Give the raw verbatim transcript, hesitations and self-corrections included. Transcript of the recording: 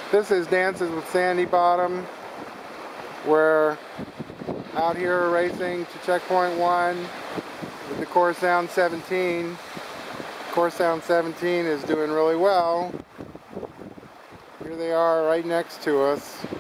This is Dances with Sandy Bottom. We're out here racing to checkpoint one with the Core Sound seventeen. Core Sound seventeen is doing really well. Here they are right next to us.